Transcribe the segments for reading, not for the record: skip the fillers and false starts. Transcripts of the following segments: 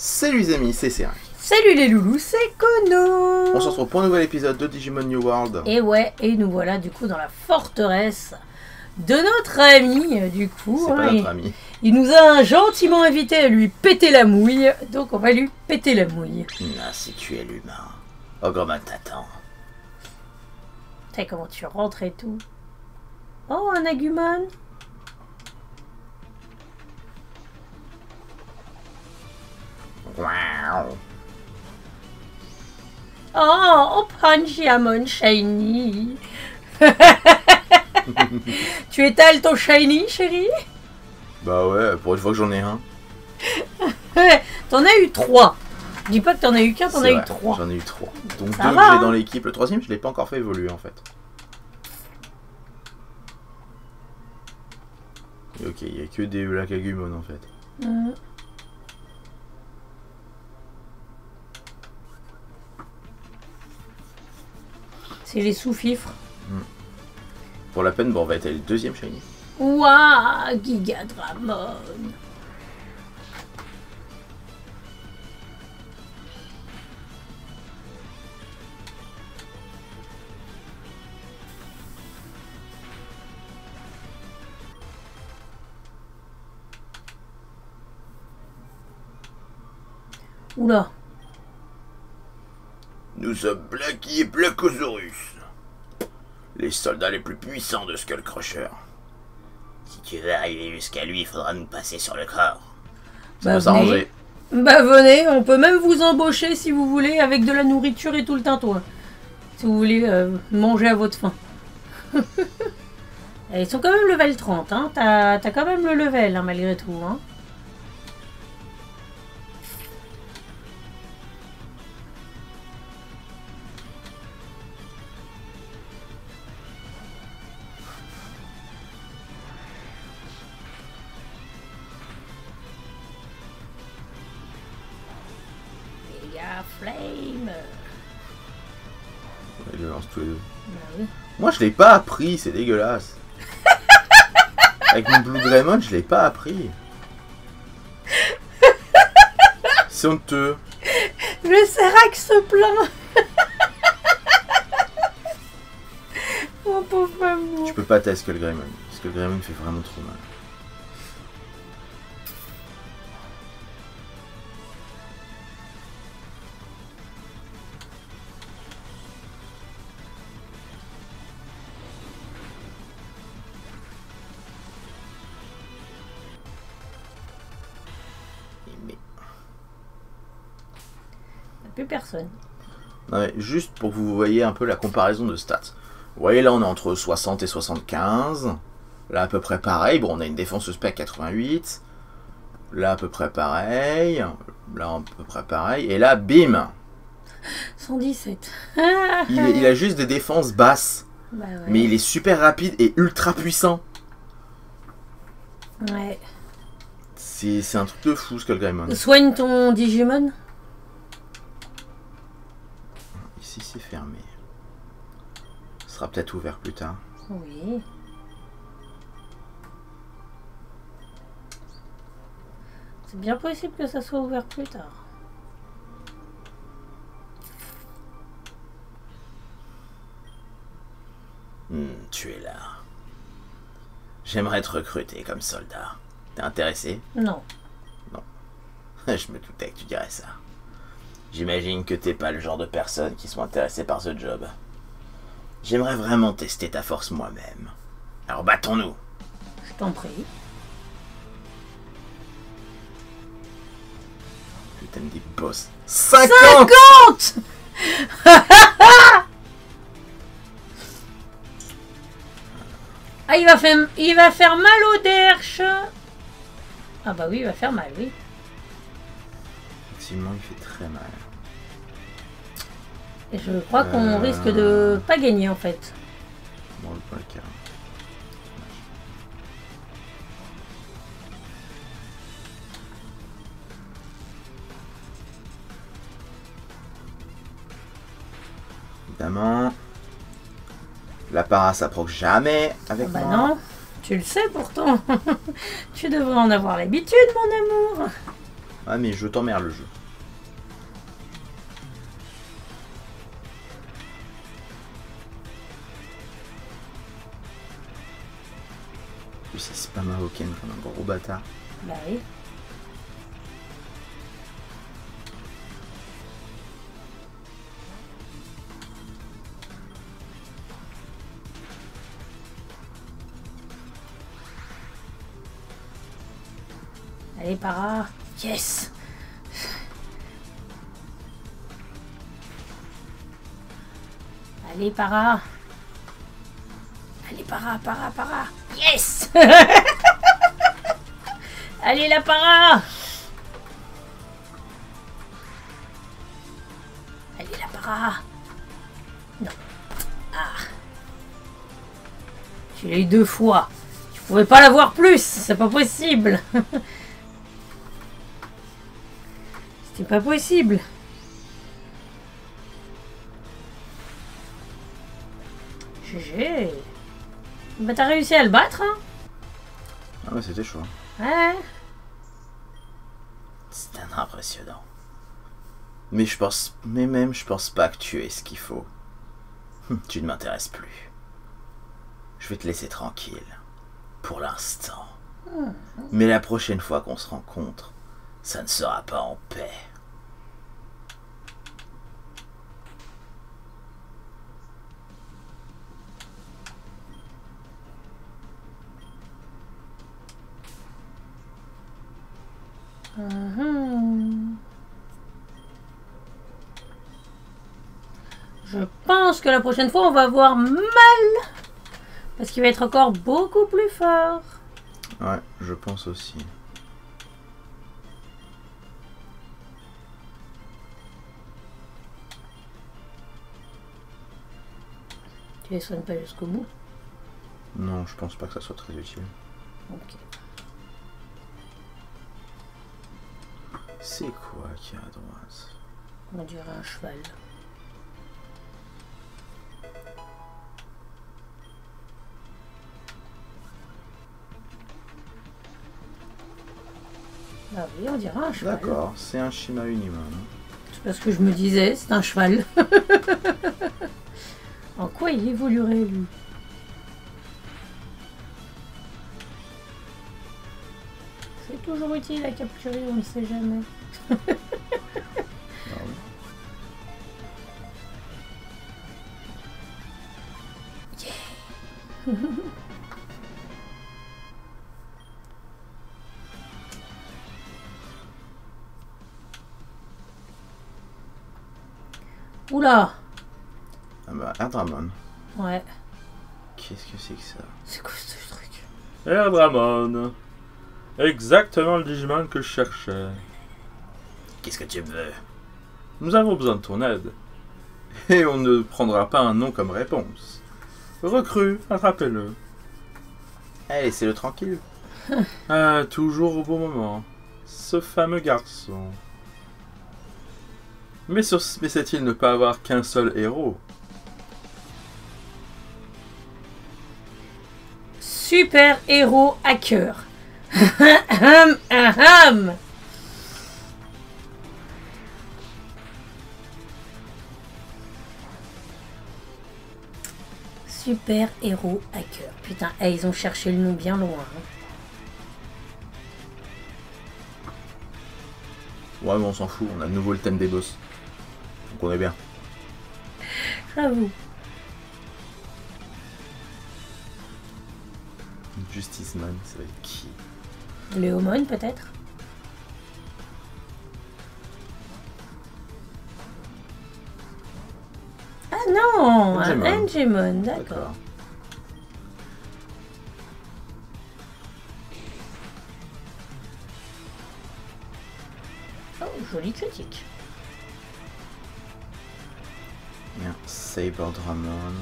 Salut les amis, c'est Cérin. Salut les loulous, c'est Kono. On se retrouve pour un nouvel épisode de Digimon New World. Et ouais, et nous voilà du coup dans la forteresse de notre ami, du coup. C'est pas notre ami. Il nous a gentiment invité à lui péter la mouille, donc on va lui péter la mouille. Ah, si tu es l'humain. Ogremon t'attend. Tu sais comment tu rentres et tout. Oh, un Agumon. Wow. Oh, Panjiamon Shiny. Tu étales ton Shiny, chérie? Bah ouais, pour une fois que j'en ai un. T'en as eu 3. Je dis pas que t'en as eu qu'un, t'en as eu 3. J'en ai eu 3. Donc ça 2 va, que j'ai hein. dans l'équipe. Le troisième, je l'ai pas encore fait évoluer en fait. Et ok, il n'y a que des Black Agumon en fait. C'est les sous-fifres. Pour la peine, bon, on va être le deuxième shiny. Ouah, Gigadramon. Oula. Nous sommes Blacky et Blackosaurus, les soldats les plus puissants de Skullcrusher. Si tu veux arriver jusqu'à lui, il faudra nous passer sur le corps. Ça Bah, peut s'arranger. Bah venez, on peut même vous embaucher si vous voulez, avec de la nourriture et tout le tintouin. Si vous voulez manger à votre faim. Ils sont quand même level 30, hein. T'as quand même le level, hein, malgré tout, hein. Flame. Il le lance tous les deux. Bah oui. Moi, je l'ai pas appris, c'est dégueulasse. Avec mon Blue Greymon, je l'ai pas appris. C'est honteux. Le Serac se plaint. Mon pauvre amour. Tu peux pas tester Skullgreymon. Skullgreymon fait vraiment trop mal. Plus personne. Non, mais juste pour que vous voyez un peu la comparaison de stats. Vous voyez là on est entre 60 et 75. Là à peu près pareil. Bon on a une défense spec 88. Là à peu près pareil. Là à peu près pareil. Et là bim 117. il a juste des défenses basses. Bah ouais. Mais il est super rapide et ultra puissant. Ouais. C'est un truc de fou Skullgreymon. Soigne ton Digimon. Ici c'est fermé. Ce sera peut-être ouvert plus tard. Oui. C'est bien possible que ça soit ouvert plus tard. Tu es là. J'aimerais te recruter comme soldat. T'es intéressé? Non. Non. Je me doutais que tu dirais ça. J'imagine que t'es pas le genre de personne qui sont intéressées par ce job. J'aimerais vraiment tester ta force moi-même. Alors battons-nous. Je t'en prie. Putain des boss. 50 50. Ah, il va faire mal au derche. Ah bah oui, il va faire mal, oui. Effectivement, il fait très mal. Et je crois qu'on risque de pas gagner en fait. Bon, le placard. Évidemment. La para s'approche jamais avec Bah moi. non, tu le sais pourtant. Tu devrais en avoir l'habitude, mon amour. Ah mais je t'emmerde le jeu. C'est spam Hoken comme un gros bâtard. Bah oui. Allez, para. Yes. Allez, para. Allez, para. Yes. Allez, la para. Allez, la para. Non. Ah. Tu l'as eu 2 fois. Tu pouvais pas l'avoir plus. C'est pas possible. C'est pas possible. GG. Bah t'as réussi à le battre, hein? Ah ouais, c'était chaud. Ouais. C'est impressionnant. Mais je pense pas que tu aies ce qu'il faut. Tu ne m'intéresses plus. Je vais te laisser tranquille. Pour l'instant. Mais la prochaine fois qu'on se rencontre, ça ne sera pas en paix. Je pense que la prochaine fois on va avoir mal. Parce qu'il va être encore beaucoup plus fort. Ouais, je pense aussi. Tu les soignes pas jusqu'au bout? Non, je pense pas que ça soit très utile. Ok. C'est quoi qu'il y a à droite? On dirait un cheval. Ah oui, on dirait un cheval. D'accord, c'est un Shima Unimon. C'est parce que je me disais, c'est un cheval. En quoi il évoluerait, lui? C'est toujours utile à capturer, on ne sait jamais. Ah oui. Oula! Ah bah, Erdramon. Ouais. Qu'est-ce que c'est que ça? C'est quoi ce truc? Erdramon. Exactement le Digimon que je cherchais. Qu'est-ce que tu veux? Nous avons besoin de ton aide. Et on ne prendra pas un nom comme réponse. Recrue, attrapez-le. Allez, laissez-le tranquille. Ah, toujours au bon moment. Ce fameux garçon. Mais sait-il ne pas avoir qu'un seul héros? Super héros hacker. Ahem, ahem. Super héros hacker. Putain, ils ont cherché le nom bien loin. Hein. Ouais, mais on s'en fout, on a de nouveau le thème des boss. Donc on est bien. J'avoue. Justice Man, ça va être qui? Léomon peut-être? Ah non, un Angemon. Angemon, d'accord. Oh, jolie critique. Bien, Saber Dramon.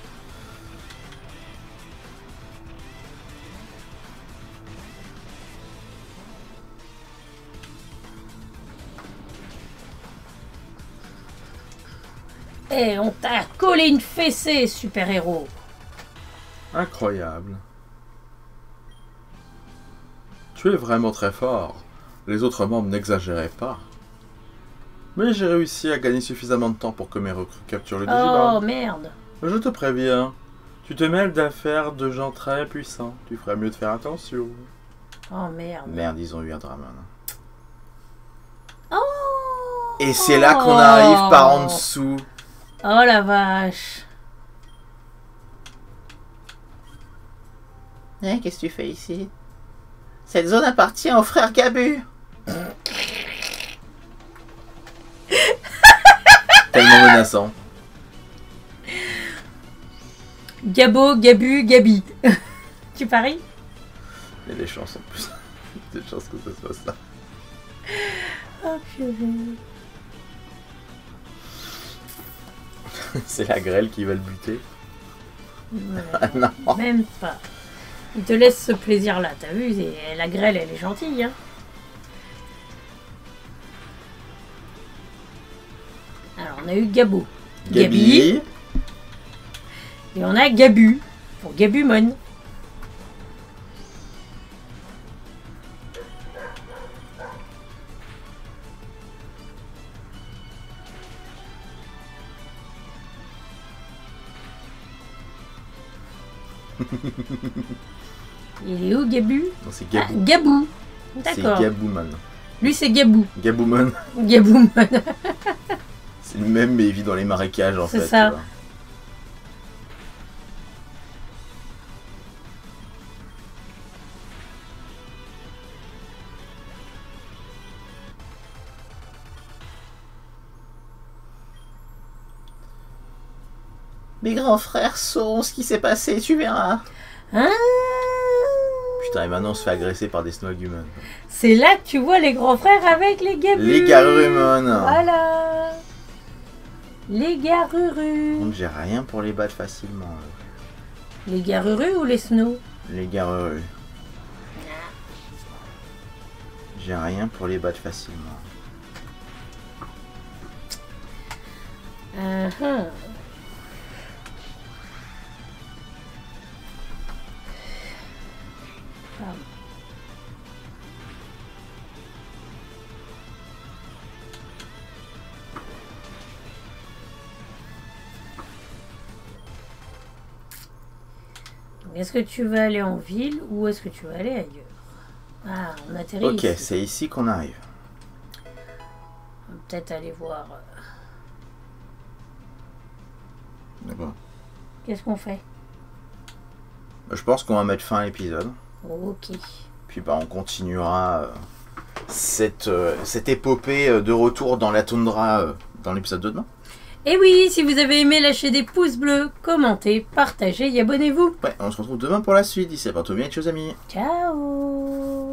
Eh, on t'a collé une fessée, super héros. Incroyable. Tu es vraiment très fort. Les autres membres n'exagéraient pas. Mais j'ai réussi à gagner suffisamment de temps pour que mes recrues capturent le Digimon. Oh merde. Je te préviens, tu te mêles d'affaires de gens très puissants. Tu ferais mieux de faire attention. Oh merde. Merde, ils ont eu un Dramon. Oh. Et c'est là qu'on arrive par en dessous. Oh la vache. Qu'est-ce que tu fais ici? Cette zone appartient au frère Gabu. Tellement menaçant. Gabo, Gabu, Gabi. Tu paries? Il y a des chances en plus. Il y a des chances que ce soit ça. Oh purée. C'est la grêle qui va le buter. Ouais, Ah non. même pas. Il te laisse ce plaisir-là, t'as vu? La grêle, elle est gentille, hein. Alors, on a eu Gabo. Gabi. Et on a Gabu. Pour Gabumon. Il est où Gabu? Non, c'est Ah, Gabou. Gabou. C'est D'accord. Gaboumon. Lui c'est Gabou. Gaboumon. Gaboumon. C'est le même, mais il vit dans les marécages en C'est fait. ça. Tu vois. Mes grands frères sauront ce qui s'est passé, tu verras. Ah, Putain, et maintenant on se fait agresser par des Snowgumon. c'est là que tu vois les grands frères avec les Gabus. Les Garurumon. Voilà. Les Garurus. Donc j'ai rien pour les battre facilement. Les Garurus ou les Snow? Les Garurus. J'ai rien pour les battre facilement. Uh-huh. Pardon. Est-ce que tu vas aller en ville ou est-ce que tu vas aller ailleurs? Ah, on atterrit Ok, ici. c'est ici qu'on arrive. On va peut-être aller voir. D'accord. Qu'est-ce qu'on fait? Je pense qu'on va mettre fin à l'épisode. Ok. Puis bah on continuera cette épopée de retour dans la toundra dans l'épisode de demain. Et oui, si vous avez aimé, lâchez des pouces bleus, commentez, partagez et abonnez-vous. Ouais, on se retrouve demain pour la suite. D'ici à bientôt bien, chers amis. Ciao.